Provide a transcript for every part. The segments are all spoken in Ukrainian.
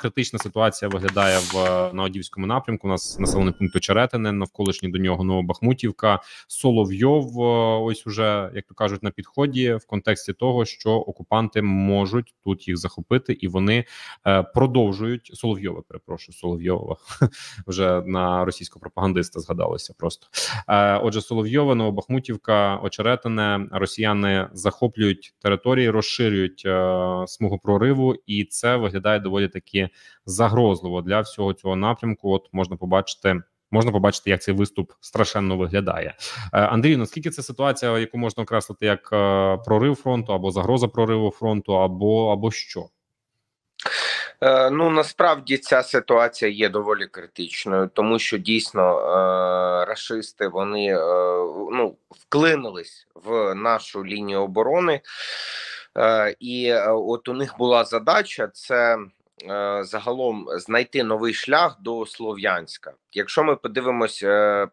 критична ситуація виглядає на Авдіївському напрямку. У нас населений пункт Очеретине, навколишній до нього Новобахмутівка, Соловйов, ось уже, як то кажуть, на підході в контексті того, що окупанти можуть тут їх захопити, і вони продовжують Соловйова, вже на російського пропагандиста згадалося просто. Отже, Соловйове, Новобахмутівка, Очеретине, росіяни захоплюють території, розширюють смугу прориву, і це виглядає доволі таки загрозливо для всього цього напрямку. От можна побачити, як цей виступ страшенно виглядає. Андрію, наскільки це ситуація, яку можна окреслити як прорив фронту, або загроза прориву фронту, або що? Ну, насправді ця ситуація є доволі критичною, тому що дійсно рашисти, вони вклинились в нашу лінію оборони, і от у них була задача це загалом знайти новий шлях до Слов'янська. Якщо ми подивимось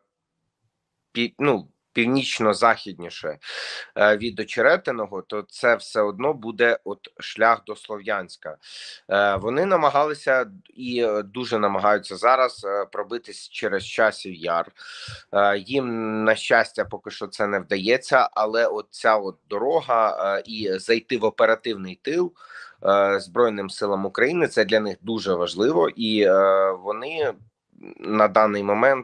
північно-західніше від Очеретиного, то це все одно буде шлях до Слов'янська. Вони намагалися і дуже намагаються зараз пробитись через Часів Яр. Їм, на щастя, поки що це не вдається, але ця дорога і зайти в оперативний тил Збройним силам України, це для них дуже важливо, і вони на даний момент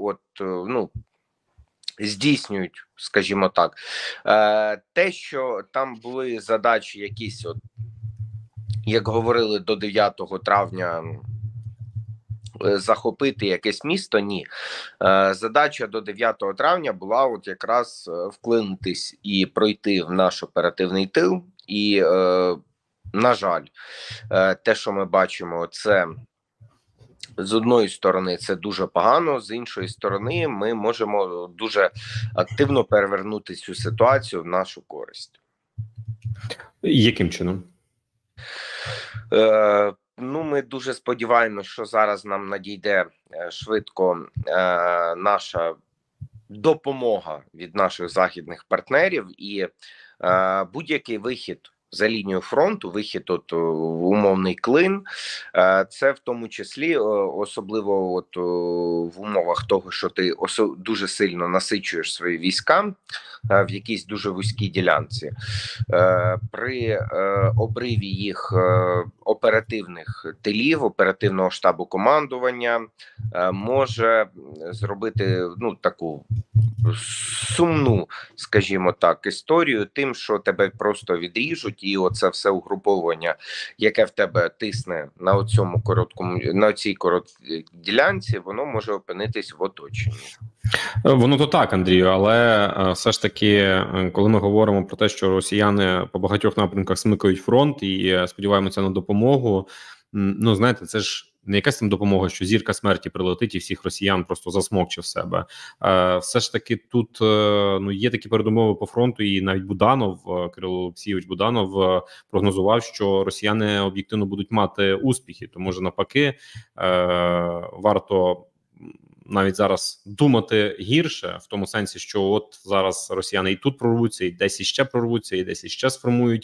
здійснюють, скажімо так, те, що там були задачі якісь, як говорили, до 9 травня захопити якесь місто, ні. Задача до 9 травня була якраз вклинитись і пройти в наш оперативний тил, і, на жаль, те, що ми бачимо, це з одної сторони це дуже погано, з іншої сторони ми можемо дуже активно перевернути цю ситуацію в нашу користь. Яким чином? Ми дуже сподіваємося, що зараз нам надійде швидко наша допомога від наших західних партнерів, і будь-який вихід за лінію фронту, вихід в умовний клин, це в тому числі, особливо в умовах того, що ти дуже сильно насичуєш свої війська в якійсь дуже вузькій ділянці, при обриві їх оперативних тилів, оперативного штабу командування, може зробити таку сумну, скажімо так, історію тим, що тебе просто відріжуть, і оце все угруповання, яке в тебе тисне на цій короткій ділянці, воно може опинитись в оточенні. Воно то так, Андрію, але все ж таки, коли ми говоримо про те, що росіяни по багатьох напрямках смикають фронт і сподіваємося на допомогу, знаєте, це ж не якась там допомога, що зірка смерті прилетить і всіх росіян просто засмокче в себе. Все ж таки тут є такі передумови по фронту, і навіть Кирило Олексійович Буданов прогнозував, що росіяни об'єктивно будуть мати успіхи. Тому що навпаки варто навіть зараз думати гірше, в тому сенсі, що зараз росіяни і тут прорвуться, і десь іще прорвуться, і десь іще сформують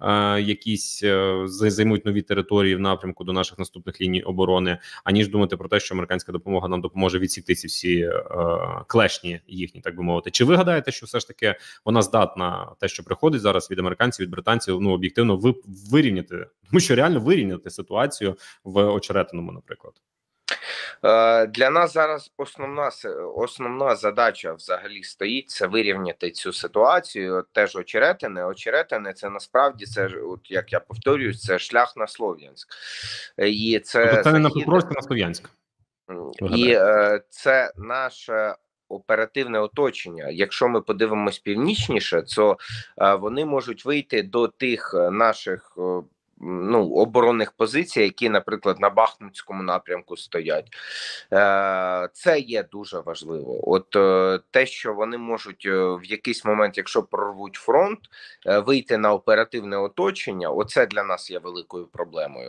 займуть нові території в напрямку до наших наступних ліній оборони, аніж думати про те, що американська допомога нам допоможе відсікти ці всі клешні їхні, так би мовити. Чи ви гадаєте, що все ж таки вона здатна, те, що приходить зараз від американців, від британців, об'єктивно вирівняти, тому що реально вирівняти ситуацію в Очеретиному, наприклад? Для нас зараз основна задача взагалі стоїть, це вирівняти цю ситуацію. Теж Очеретине це насправді, як я повторюю, це шлях на Слов'янськ. І це не на Покровськ, а на Слов'янськ. І це наше оперативне оточення. Якщо ми подивимось північніше, то вони можуть вийти до тих наших оборонних позицій, які, наприклад, на Бахмутському напрямку стоять. Це є дуже важливо. Те, що вони можуть в якийсь момент, якщо прорвуть фронт, вийти на оперативне оточення, оце для нас є великою проблемою.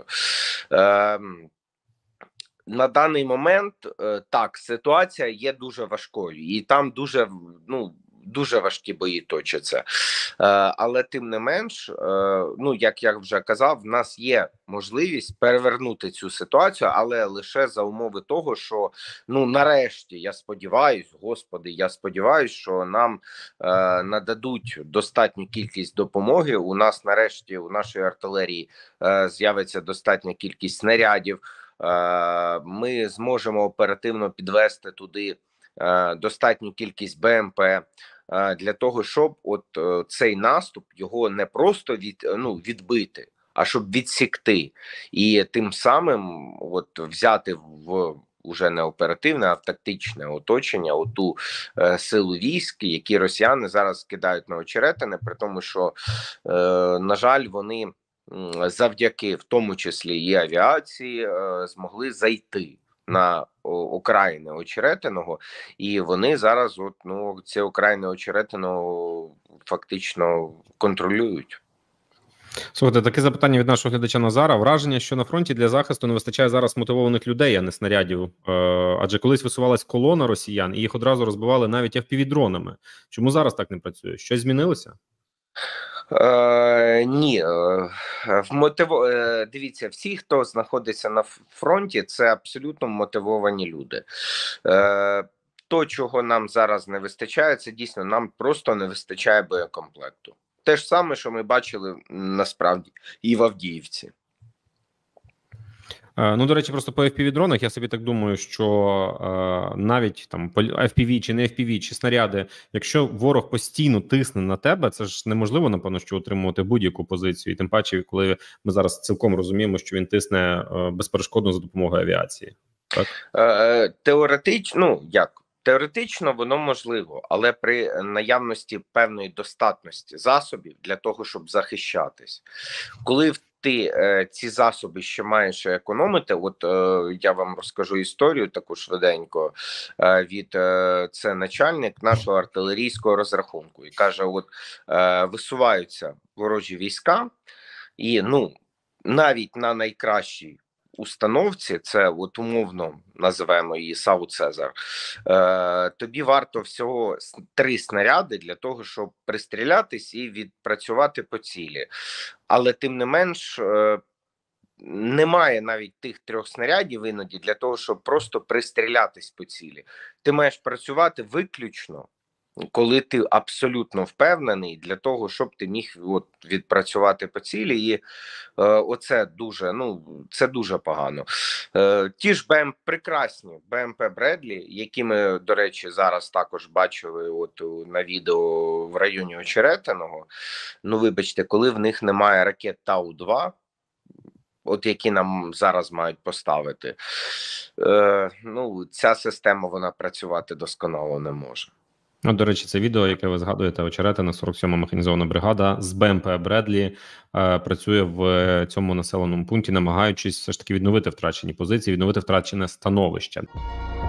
На даний момент, так, ситуація є дуже важкою. І там дуже, дуже важкі бої точаться. Але тим не менш, ну як я вже казав, в нас є можливість перевернути цю ситуацію, але лише за умови того, що ну нарешті я сподіваюсь, господи, я сподіваюсь, що нам нададуть достатню кількість допомоги. У нас нарешті у нашої артилерії з'явиться достатня кількість снарядів. Ми зможемо оперативно підвести туди достатню кількість БМП для того, щоб цей наступ його не просто відбити, а щоб відсікти, і тим самим взяти в уже не оперативне, а в тактичне оточення оту силу військ, які росіяни зараз кидають на Очеретине, при тому, що, на жаль, вони завдяки в тому числі і авіації змогли зайти на окраїни Очеретиного, і вони зараз ці окраїни Очеретиного фактично контролюють. Слухайте, таке запитання від нашого глядача Назара. Враження, що на фронті для захисту не вистачає зараз мотивованих людей, а не снарядів. Адже колись висувалась колона росіян, і їх одразу розбивали навіть FPV-дронами. Чому зараз так не працює? Щось змінилося? Ні, дивіться, всі, хто знаходиться на фронті, це абсолютно мотивовані люди. То, чого нам зараз не вистачає, це дійсно нам просто не вистачає боєкомплекту. Те ж саме, що ми бачили насправді і в Авдіївці. Ну, до речі, просто по FPV-дронах, я собі так думаю, що навіть там FPV чи не FPV, чи снаряди, якщо ворог постійно тисне на тебе, це ж неможливо, напевно, що утримувати будь-яку позицію. І тим паче, коли ми зараз цілком розуміємо, що він тисне безперешкодно за допомогою авіації. Так? Теоретично воно можливо, але при наявності певної достатності засобів для того, щоб захищатись. Коли ти ці засоби ще маєш економити, я вам розкажу історію таку швиденько це начальник нашого артилерійського розрахунку і каже, висуваються ворожі війська і навіть на найкращій установці, це умовно називаємо її САУ Цезар, тобі варто всього 3 снаряди для того, щоб пристрілятись і відпрацювати по цілі. Але тим не менш немає навіть тих 3 снарядів іноді для того, щоб просто пристрілятись по цілі. Ти маєш працювати виключно, коли ти абсолютно впевнений, для того, щоб ти міг відпрацювати по цілі, і оце дуже, це дуже погано. Ті ж прекрасні БМП Бредлі, які ми, до речі, зараз також бачили на відео в районі Очеретиного, вибачте, коли в них немає ракет Тау-2, які нам зараз мають поставити, ця система, вона працювати досконало не може. До речі, це відео, яке ви згадуєте, Очеретина, 47-ма механізована бригада з БМП Бредлі працює в цьому населеному пункті, намагаючись все ж таки відновити втрачені позиції, відновити втрачене становище.